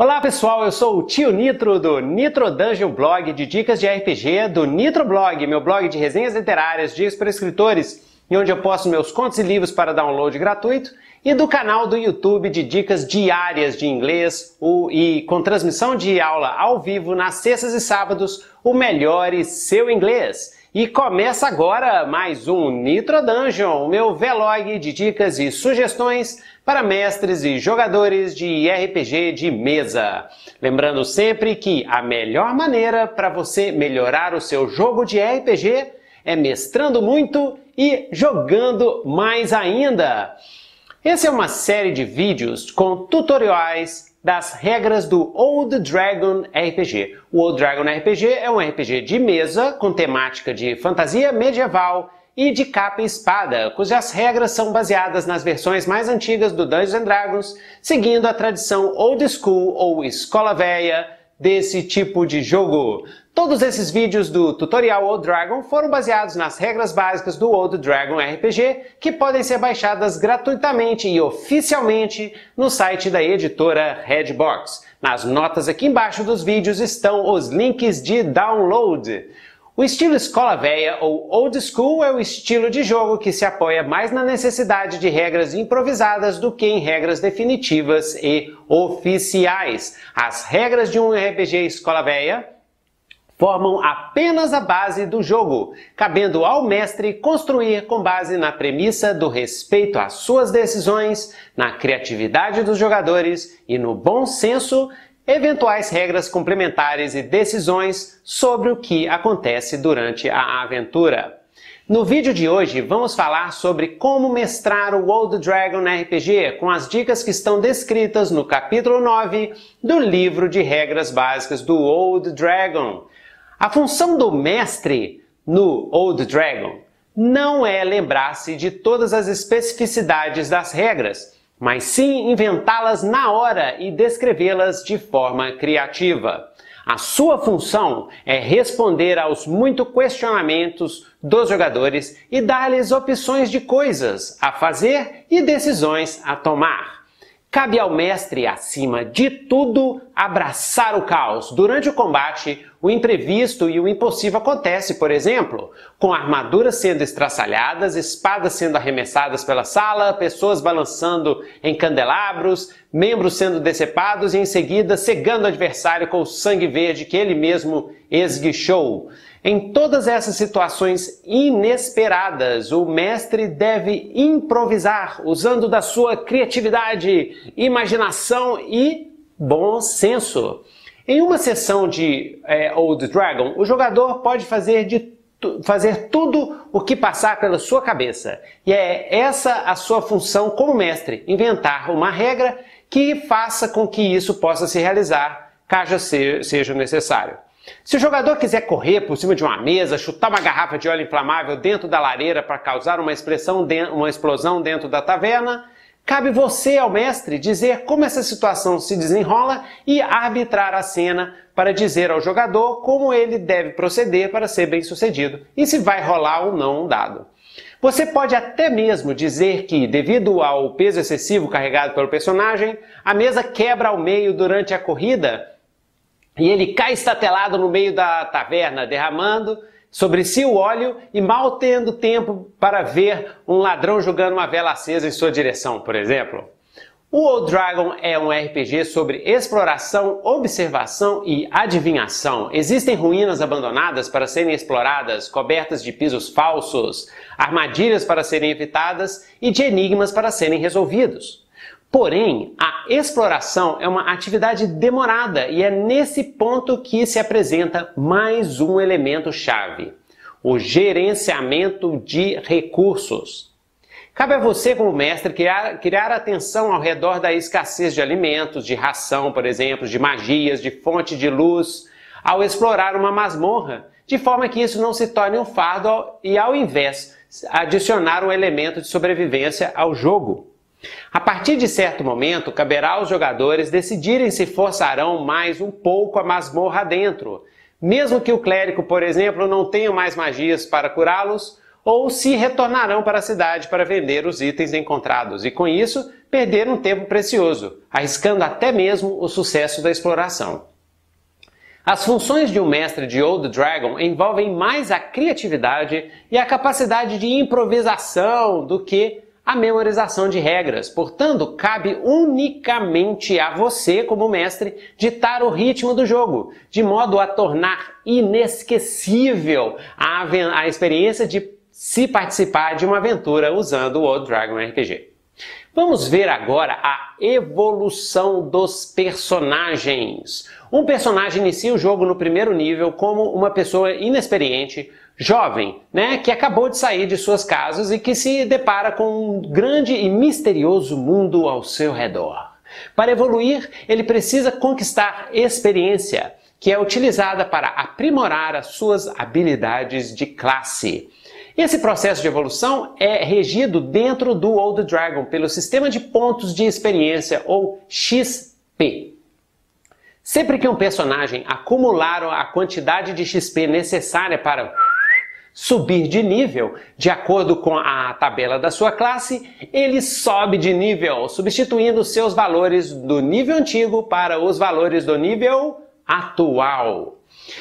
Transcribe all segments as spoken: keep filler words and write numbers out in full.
Olá pessoal, eu sou o Tio Nitro do Nitro Dungeon Blog de dicas de R P G, do Nitro Blog, meu blog de resenhas literárias, dicas para escritores, e onde eu posto meus contos e livros para download gratuito, e do canal do YouTube de dicas diárias de inglês o, e com transmissão de aula ao vivo nas sextas e sábados, o Melhore Seu Inglês. E começa agora mais um Nitro Dungeon, o meu vlog de dicas e sugestões para mestres e jogadores de R P G de mesa. Lembrando sempre que a melhor maneira para você melhorar o seu jogo de R P G é mestrando muito e jogando mais ainda. Essa é uma série de vídeos com tutoriais das regras do Old Dragon R P G. O Old Dragon R P G é um R P G de mesa com temática de fantasia medieval e de capa e espada, cujas regras são baseadas nas versões mais antigas do Dungeons and Dragons, seguindo a tradição Old School ou Escola Velha desse tipo de jogo. Todos esses vídeos do tutorial Old Dragon foram baseados nas regras básicas do Old Dragon R P G, que podem ser baixadas gratuitamente e oficialmente no site da editora Redbox. Nas notas aqui embaixo dos vídeos estão os links de download. O estilo Escola Velha ou Old School é o estilo de jogo que se apoia mais na necessidade de regras improvisadas do que em regras definitivas e oficiais. As regras de um R P G Escola Velha formam apenas a base do jogo, cabendo ao mestre construir com base na premissa do respeito às suas decisões, na criatividade dos jogadores e no bom senso, eventuais regras complementares e decisões sobre o que acontece durante a aventura. No vídeo de hoje vamos falar sobre como mestrar o Old Dragon R P G com as dicas que estão descritas no capítulo nove do livro de regras básicas do Old Dragon. A função do mestre no Old Dragon não é lembrar-se de todas as especificidades das regras, mas sim inventá-las na hora e descrevê-las de forma criativa. A sua função é responder aos muitos questionamentos dos jogadores e dar-lhes opções de coisas a fazer e decisões a tomar. Cabe ao mestre, acima de tudo, abraçar o caos. Durante o combate, o imprevisto e o impossível acontece, por exemplo, com armaduras sendo estraçalhadas, espadas sendo arremessadas pela sala, pessoas balançando em candelabros, membros sendo decepados e em seguida cegando o adversário com o sangue verde que ele mesmo esguichou. Em todas essas situações inesperadas, o mestre deve improvisar, usando da sua criatividade, imaginação e bom senso. Em uma sessão de é, Old Dragon, o jogador pode fazer, de, fazer tudo o que passar pela sua cabeça. E é essa a sua função como mestre, inventar uma regra que faça com que isso possa se realizar, caso seja necessário. Se o jogador quiser correr por cima de uma mesa, chutar uma garrafa de óleo inflamável dentro da lareira para causar uma, uma explosão dentro da taverna, cabe você ao mestre dizer como essa situação se desenrola e arbitrar a cena para dizer ao jogador como ele deve proceder para ser bem sucedido e se vai rolar ou não um dado. Você pode até mesmo dizer que, devido ao peso excessivo carregado pelo personagem, a mesa quebra ao meio durante a corrida e ele cai estatelado no meio da taverna, derramando sobre si o óleo e mal tendo tempo para ver um ladrão jogando uma vela acesa em sua direção, por exemplo. O Old Dragon é um R P G sobre exploração, observação e adivinhação. Existem ruínas abandonadas para serem exploradas, cobertas de pisos falsos, armadilhas para serem evitadas e de enigmas para serem resolvidos. Porém, a exploração é uma atividade demorada e é nesse ponto que se apresenta mais um elemento-chave: o gerenciamento de recursos. Cabe a você, como mestre, criar, criar atenção ao redor da escassez de alimentos, de ração, por exemplo, de magias, de fonte de luz, ao explorar uma masmorra, de forma que isso não se torne um fardo e, ao invés, adicionar um elemento de sobrevivência ao jogo. A partir de certo momento, caberá aos jogadores decidirem se forçarão mais um pouco a masmorra dentro. Mesmo que o clérigo, por exemplo, não tenha mais magias para curá-los, ou se retornarão para a cidade para vender os itens encontrados e, com isso, perder um tempo precioso, arriscando até mesmo o sucesso da exploração. As funções de um mestre de Old Dragon envolvem mais a criatividade e a capacidade de improvisação do que a memorização de regras. Portanto, cabe unicamente a você, como mestre, ditar o ritmo do jogo, de modo a tornar inesquecível a, a experiência de se participar de uma aventura usando o Old Dragon R P G. Vamos ver agora a evolução dos personagens. Um personagem inicia o jogo no primeiro nível como uma pessoa inexperiente, jovem, né, que acabou de sair de suas casas e que se depara com um grande e misterioso mundo ao seu redor. Para evoluir, ele precisa conquistar experiência, que é utilizada para aprimorar as suas habilidades de classe. Esse processo de evolução é regido dentro do Old Dragon pelo sistema de pontos de experiência, ou X P. Sempre que um personagem acumular a quantidade de X P necessária para subir de nível, de acordo com a tabela da sua classe, ele sobe de nível, substituindo seus valores do nível antigo para os valores do nível atual.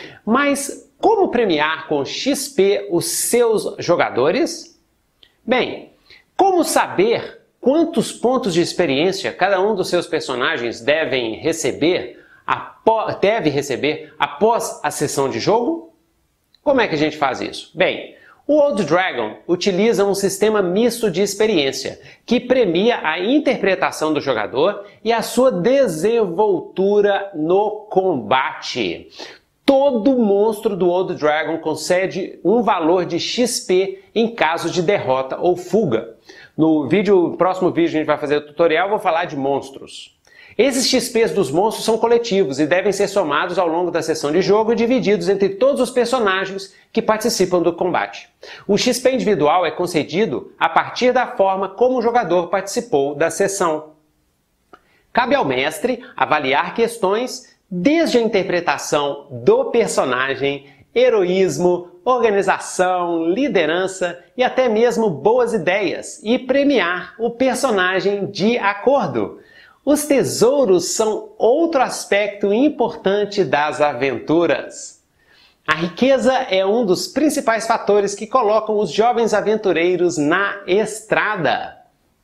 Mas como premiar com X P os seus jogadores? Bem, como saber quantos pontos de experiência cada um dos seus personagens devem receber, deve receber após a sessão de jogo? Como é que a gente faz isso? Bem, o Old Dragon utiliza um sistema misto de experiência, que premia a interpretação do jogador e a sua desenvoltura no combate. Todo monstro do Old Dragon concede um valor de X P em caso de derrota ou fuga. No vídeo, no próximo vídeo a gente vai fazer o tutorial, vou falar de monstros. Esses X Ps dos monstros são coletivos e devem ser somados ao longo da sessão de jogo e divididos entre todos os personagens que participam do combate. O X P individual é concedido a partir da forma como o jogador participou da sessão. Cabe ao mestre avaliar questões desde a interpretação do personagem, heroísmo, organização, liderança e até mesmo boas ideias, e premiar o personagem de acordo. Os tesouros são outro aspecto importante das aventuras. A riqueza é um dos principais fatores que colocam os jovens aventureiros na estrada.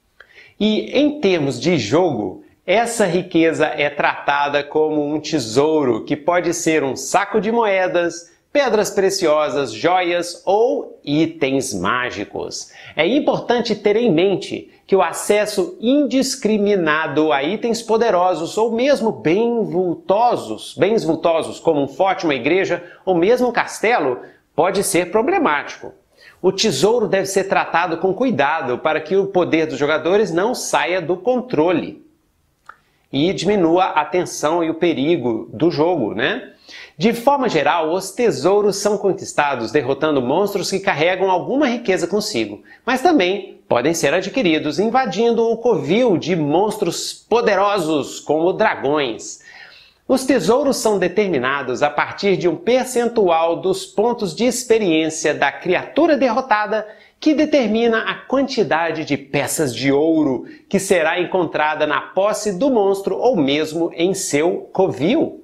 E em termos de jogo, essa riqueza é tratada como um tesouro, que pode ser um saco de moedas, pedras preciosas, joias ou itens mágicos. É importante ter em mente que o acesso indiscriminado a itens poderosos ou mesmo bem vultosos, bens vultosos, como um forte, uma igreja ou mesmo um castelo, pode ser problemático. O tesouro deve ser tratado com cuidado para que o poder dos jogadores não saia do controle e diminua a tensão e o perigo do jogo, né? De forma geral, os tesouros são conquistados derrotando monstros que carregam alguma riqueza consigo, mas também podem ser adquiridos invadindo o covil de monstros poderosos, como dragões. Os tesouros são determinados a partir de um percentual dos pontos de experiência da criatura derrotada, que determina a quantidade de peças de ouro que será encontrada na posse do monstro ou mesmo em seu covil.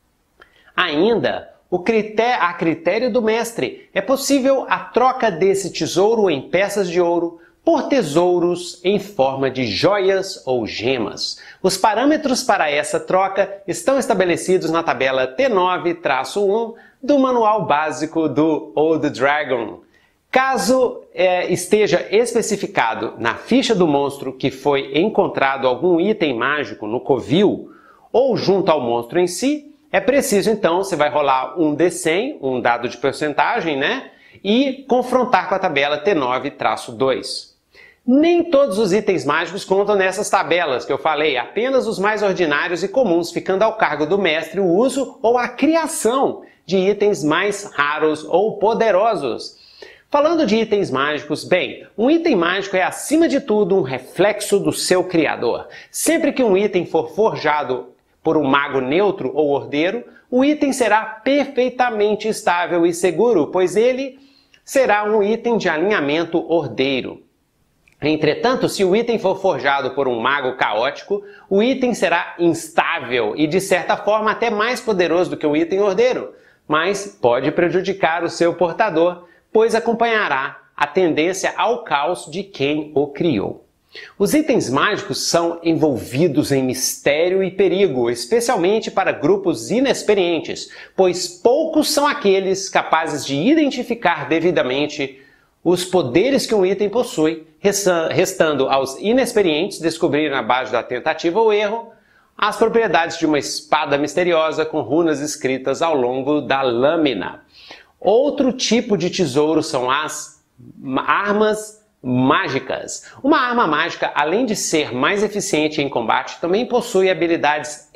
Ainda, o critério, a critério do mestre, é possível a troca desse tesouro em peças de ouro por tesouros em forma de joias ou gemas. Os parâmetros para essa troca estão estabelecidos na tabela T nove traço um do Manual Básico do Old Dragon. Caso é, esteja especificado na ficha do monstro que foi encontrado algum item mágico no covil ou junto ao monstro em si, é preciso então, você vai rolar um D cem, um dado de porcentagem, né? E confrontar com a tabela T nove traço dois. Nem todos os itens mágicos contam nessas tabelas que eu falei, apenas os mais ordinários e comuns, ficando ao cargo do mestre o uso ou a criação de itens mais raros ou poderosos. Falando de itens mágicos, bem, um item mágico é acima de tudo um reflexo do seu criador. Sempre que um item for forjado por um mago neutro ou ordeiro, o item será perfeitamente estável e seguro, pois ele será um item de alinhamento ordeiro. Entretanto, se o item for forjado por um mago caótico, o item será instável e, de certa forma, até mais poderoso do que o item ordeiro, mas pode prejudicar o seu portador, pois acompanhará a tendência ao caos de quem o criou. Os itens mágicos são envolvidos em mistério e perigo, especialmente para grupos inexperientes, pois poucos são aqueles capazes de identificar devidamente os poderes que um item possui, restando aos inexperientes descobrir na base da tentativa ou erro as propriedades de uma espada misteriosa com runas escritas ao longo da lâmina. Outro tipo de tesouro são as armas mágicas. Uma arma mágica, além de ser mais eficiente em combate, também possui habilidades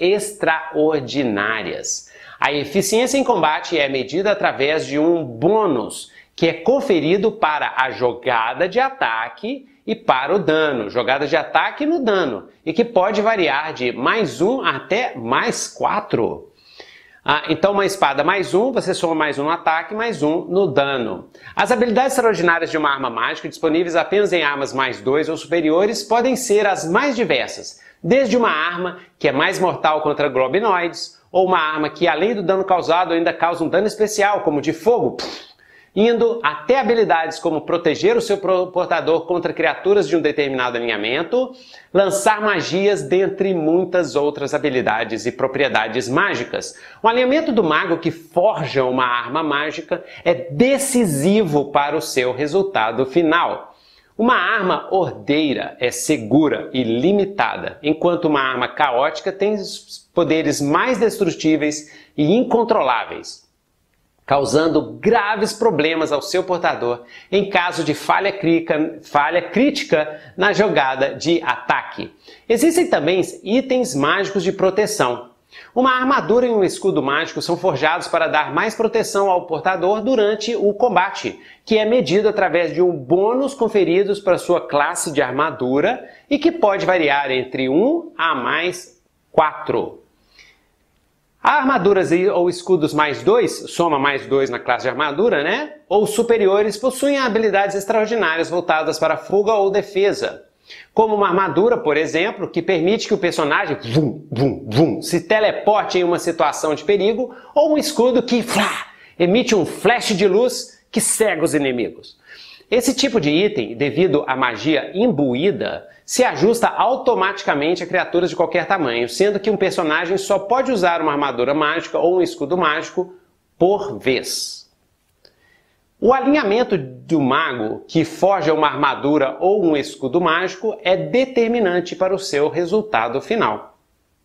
extraordinárias. A eficiência em combate é medida através de um bônus que é conferido para a jogada de ataque e para o dano, jogada de ataque no dano, e que pode variar de mais um até mais quatro. Ah, então uma espada mais um, você soma mais um no ataque, mais um no dano. As habilidades extraordinárias de uma arma mágica, disponíveis apenas em armas mais dois ou superiores, podem ser as mais diversas, desde uma arma que é mais mortal contra globinoides, ou uma arma que, além do dano causado, ainda causa um dano especial, como de fogo, indo até habilidades como proteger o seu portador contra criaturas de um determinado alinhamento, lançar magias, dentre muitas outras habilidades e propriedades mágicas. O alinhamento do mago que forja uma arma mágica é decisivo para o seu resultado final. Uma arma ordeira é segura e limitada, enquanto uma arma caótica tem poderes mais destrutíveis e incontroláveis, causando graves problemas ao seu portador em caso de falha crítica, falha crítica na jogada de ataque. Existem também itens mágicos de proteção. Uma armadura e um escudo mágico são forjados para dar mais proteção ao portador durante o combate, que é medido através de um bônus conferidos para sua classe de armadura e que pode variar entre um a mais quatro. Armaduras ou escudos mais dois, soma mais dois na classe de armadura, né? Ou superiores, possuem habilidades extraordinárias voltadas para fuga ou defesa. Como uma armadura, por exemplo, que permite que o personagem vum, vum, vum, se teleporte em uma situação de perigo, ou um escudo que flá, emite um flash de luz que cega os inimigos. Esse tipo de item, devido à magia imbuída, se ajusta automaticamente a criaturas de qualquer tamanho, sendo que um personagem só pode usar uma armadura mágica ou um escudo mágico por vez. O alinhamento do mago que forja uma armadura ou um escudo mágico é determinante para o seu resultado final.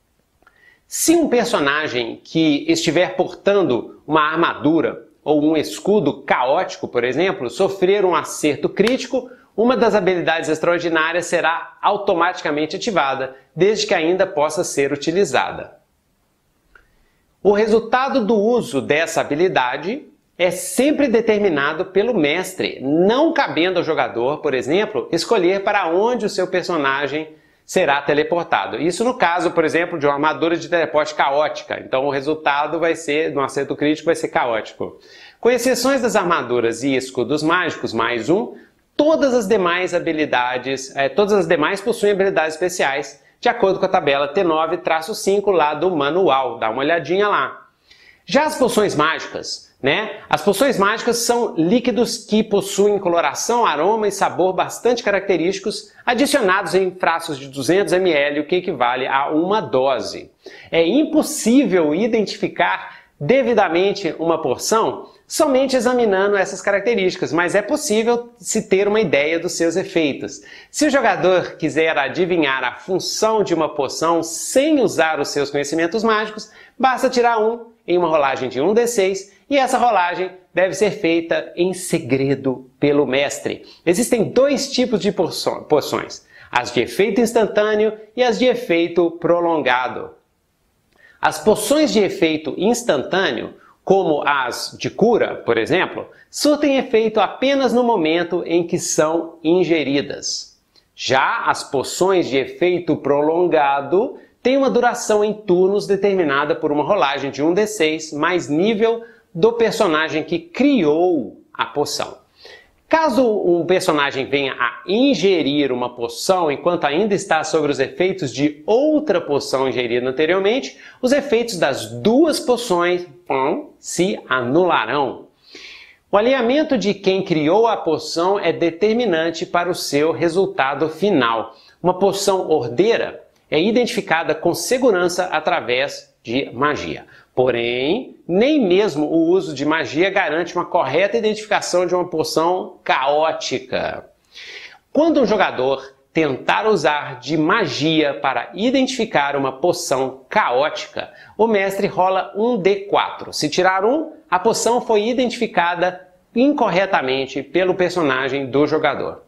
Se um personagem que estiver portando uma armadura ou um escudo caótico, por exemplo, sofrer um acerto crítico, uma das habilidades extraordinárias será automaticamente ativada, desde que ainda possa ser utilizada. O resultado do uso dessa habilidade é sempre determinado pelo mestre, não cabendo ao jogador, por exemplo, escolher para onde o seu personagem será teleportado. Isso no caso, por exemplo, de uma armadura de teleporte caótica. Então o resultado vai ser, no acerto crítico, vai ser caótico. Com exceções das armaduras e escudos mágicos, mais um, todas as demais habilidades, eh, todas as demais possuem habilidades especiais, de acordo com a tabela T nove traço cinco lá do manual. Dá uma olhadinha lá. Já as poções mágicas, né? As poções mágicas são líquidos que possuem coloração, aroma e sabor bastante característicos, adicionados em frascos de duzentos mililitros, o que equivale a uma dose. É impossível identificar devidamente uma porção somente examinando essas características, mas é possível se ter uma ideia dos seus efeitos. Se o jogador quiser adivinhar a função de uma poção sem usar os seus conhecimentos mágicos, basta tirar um em uma rolagem de um D seis e essa rolagem deve ser feita em segredo pelo mestre. Existem dois tipos de poções, as de efeito instantâneo e as de efeito prolongado. As poções de efeito instantâneo, como as de cura, por exemplo, surtem efeito apenas no momento em que são ingeridas. Já as poções de efeito prolongado têm uma duração em turnos determinada por uma rolagem de um D seis mais nível do personagem que criou a poção. Caso um personagem venha a ingerir uma poção enquanto ainda está sobre os efeitos de outra poção ingerida anteriormente, os efeitos das duas poções hum, se anularão. O alinhamento de quem criou a poção é determinante para o seu resultado final. Uma poção ordeira é identificada com segurança através de magia. Porém, nem mesmo o uso de magia garante uma correta identificação de uma poção caótica. Quando um jogador tentar usar de magia para identificar uma poção caótica, o mestre rola um D quatro. Se tirar um, a poção foi identificada incorretamente pelo personagem do jogador.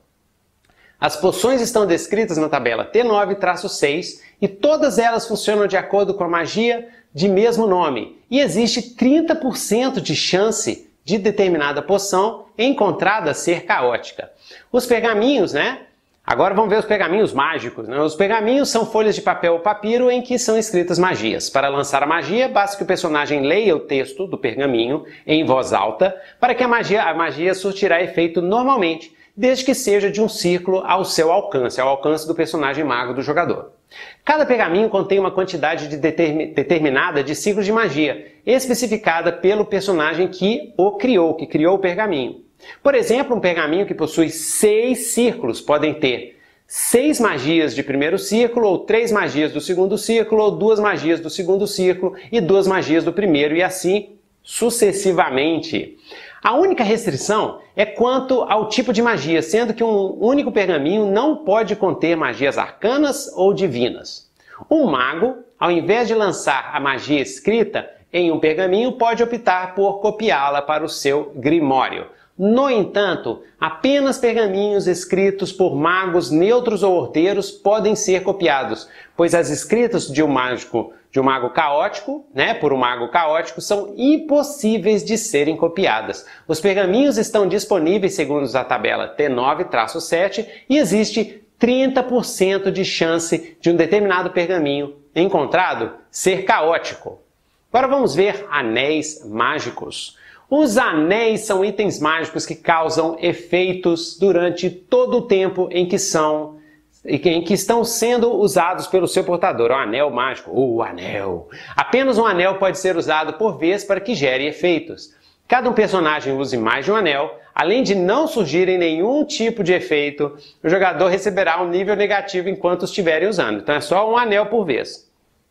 As poções estão descritas na tabela T nove traço seis e todas elas funcionam de acordo com a magia de mesmo nome, e existe trinta por cento de chance de determinada poção encontrada ser caótica. Os pergaminhos, né? Agora vamos ver os pergaminhos mágicos, né? Os pergaminhos são folhas de papel ou papiro em que são escritas magias. Para lançar a magia, basta que o personagem leia o texto do pergaminho em voz alta para que a magia, a magia surtirá efeito normalmente, desde que seja de um círculo ao seu alcance, ao alcance do personagem mago do jogador. Cada pergaminho contém uma quantidade de determin, determinada de ciclos de magia, especificada pelo personagem que o criou, que criou o pergaminho. Por exemplo, um pergaminho que possui seis círculos podem ter seis magias de primeiro círculo, ou três magias do segundo círculo, ou duas magias do segundo círculo e duas magias do primeiro, e assim sucessivamente. A única restrição é quanto ao tipo de magia, sendo que um único pergaminho não pode conter magias arcanas ou divinas. Um mago, ao invés de lançar a magia escrita em um pergaminho, pode optar por copiá-la para o seu grimório. No entanto, apenas pergaminhos escritos por magos neutros ou ordeiros podem ser copiados, pois as escritas de um mágico, de um mago caótico, né, por um mago caótico, são impossíveis de serem copiadas. Os pergaminhos estão disponíveis segundo a tabela T nove traço sete e existe trinta por cento de chance de um determinado pergaminho encontrado ser caótico. Agora vamos ver anéis mágicos. Os anéis são itens mágicos que causam efeitos durante todo o tempo em que são em que estão sendo usados pelo seu portador. O anel mágico, o anel. Apenas um anel pode ser usado por vez para que gere efeitos. Cada um personagem use mais de um anel, além de não surgirem nenhum tipo de efeito, o jogador receberá um nível negativo enquanto estiverem usando. Então é só um anel por vez.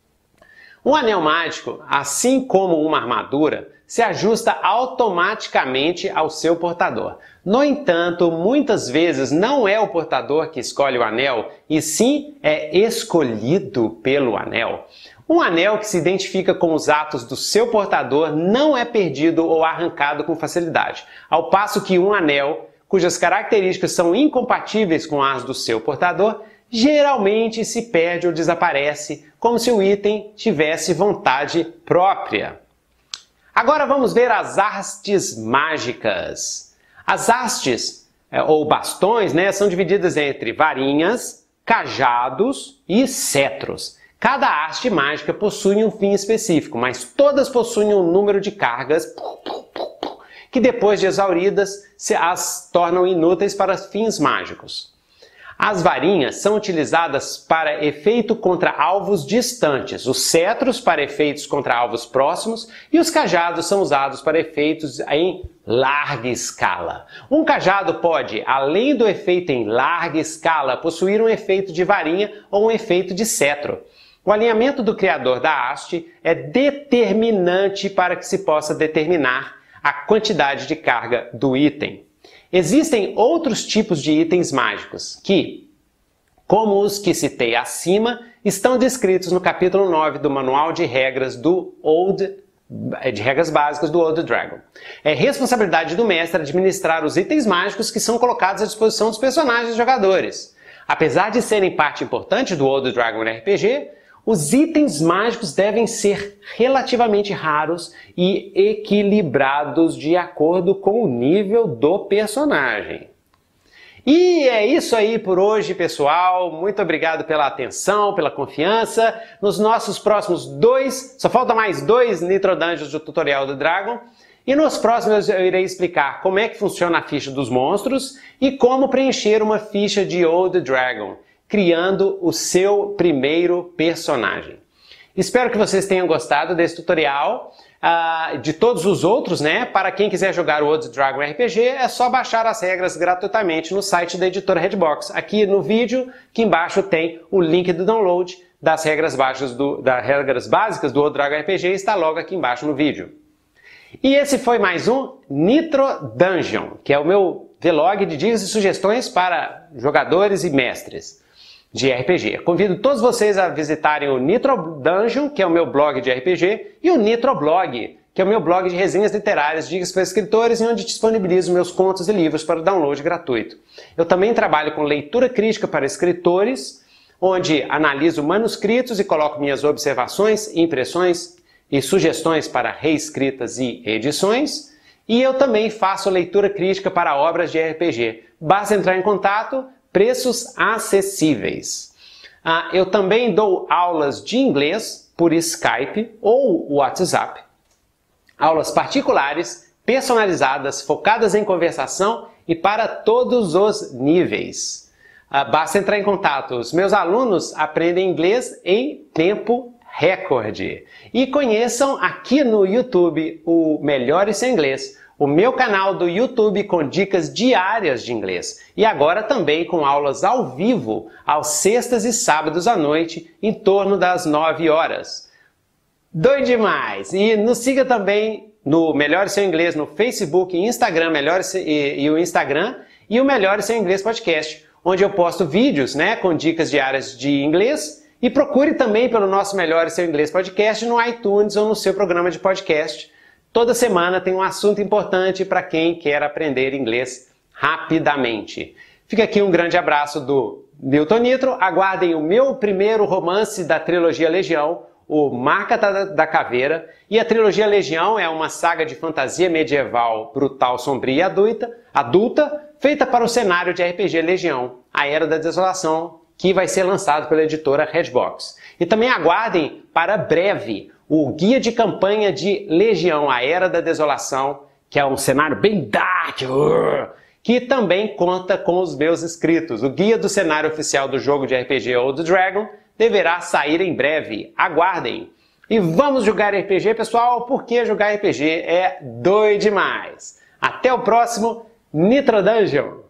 Um anel mágico, assim como uma armadura, se ajusta automaticamente ao seu portador. No entanto, muitas vezes não é o portador que escolhe o anel, e sim é escolhido pelo anel. Um anel que se identifica com os atos do seu portador não é perdido ou arrancado com facilidade, ao passo que um anel, cujas características são incompatíveis com as do seu portador, geralmente se perde ou desaparece, como se o item tivesse vontade própria. Agora vamos ver as hastes mágicas. As hastes, ou bastões, né, são divididas entre varinhas, cajados e cetros. Cada haste mágica possui um fim específico, mas todas possuem um número de cargas que depois de exauridas as tornam inúteis para fins mágicos. As varinhas são utilizadas para efeito contra alvos distantes, os cetros para efeitos contra alvos próximos e os cajados são usados para efeitos em larga escala. Um cajado pode, além do efeito em larga escala, possuir um efeito de varinha ou um efeito de cetro. O alinhamento do criador da haste é determinante para que se possa determinar a quantidade de carga do item. Existem outros tipos de itens mágicos que, como os que citei acima, estão descritos no capítulo nove do Manual de Regras do Old, de Regras Básicas do Old Dragon. É responsabilidade do mestre administrar os itens mágicos que são colocados à disposição dos personagens e jogadores. Apesar de serem parte importante do Old Dragon R P G, os itens mágicos devem ser relativamente raros e equilibrados de acordo com o nível do personagem. E é isso aí por hoje, pessoal. Muito obrigado pela atenção, pela confiança. Nos nossos próximos dois, só falta mais dois Nitro Dungeons do tutorial do Dragon. E nos próximos eu irei explicar como é que funciona a ficha dos monstros e como preencher uma ficha de Old Dragon, criando o seu primeiro personagem. Espero que vocês tenham gostado desse tutorial. Uh, de todos os outros, né? Para quem quiser jogar o Old Dragon R P G, é só baixar as regras gratuitamente no site da editora Redbox. Aqui no vídeo, aqui embaixo tem o link do download das regras, baixas do, das regras básicas do Old Dragon R P G, está logo aqui embaixo no vídeo. E esse foi mais um Nitro Dungeon, que é o meu vlog de dicas e sugestões para jogadores e mestres de R P G. Convido todos vocês a visitarem o Nitro Dungeon, que é o meu blog de R P G, e o Nitro Blog, que é o meu blog de resenhas literárias, dicas para escritores, e onde disponibilizo meus contos e livros para download gratuito. Eu também trabalho com leitura crítica para escritores, onde analiso manuscritos e coloco minhas observações, impressões e sugestões para reescritas e edições. E eu também faço leitura crítica para obras de R P G. Basta entrar em contato. Preços acessíveis. Ah, eu também dou aulas de inglês por Skype ou WhatsApp. Aulas particulares, personalizadas, focadas em conversação e para todos os níveis. Ah, basta entrar em contato. Os meus alunos aprendem inglês em tempo recorde. E conheçam aqui no YouTube o Melhore Seu Inglês, o meu canal do YouTube com dicas diárias de inglês. E agora também com aulas ao vivo, aos sextas e sábados à noite, em torno das nove horas. Doido demais! E nos siga também no Melhore Seu Inglês no Facebook e Instagram, Melhore Seu, e, e o Instagram, e o Melhore Seu Inglês Podcast, onde eu posto vídeos, né, com dicas diárias de inglês. E procure também pelo nosso Melhore Seu Inglês Podcast no iTunes ou no seu programa de podcast. Toda semana tem um assunto importante para quem quer aprender inglês rapidamente. Fica aqui um grande abraço do Newton Nitro. Aguardem o meu primeiro romance da trilogia Legião, o Marca da Caveira. E a trilogia Legião é uma saga de fantasia medieval brutal, sombria e adulta, adulta, feita para o cenário de R P G Legião, a Era da Desolação, que vai ser lançado pela editora Redbox. E também aguardem para breve o guia de campanha de Legião, a Era da Desolação, que é um cenário bem dark, que também conta com os meus inscritos. O guia do cenário oficial do jogo de R P G Old Dragon deverá sair em breve. Aguardem! E vamos jogar R P G, pessoal, porque jogar R P G é doido demais. Até o próximo Nitro Dungeon!